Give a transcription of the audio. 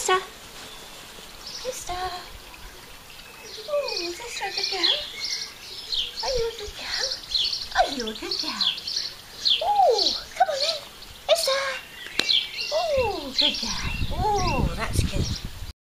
Esther? Esther. Oh, is Esther a good girl? Are you a good girl? Are you a good girl? Oh, come on then. Esther. Oh, good girl. Oh, that's good.